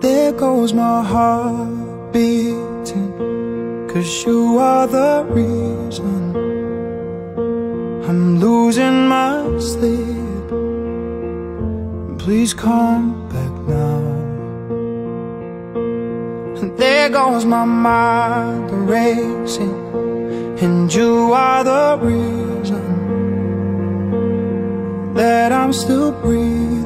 There goes my heart beating, 'cause you are the reason I'm losing my sleep. Please come back now. And there goes my mind racing, and you are the reason that I'm still breathing.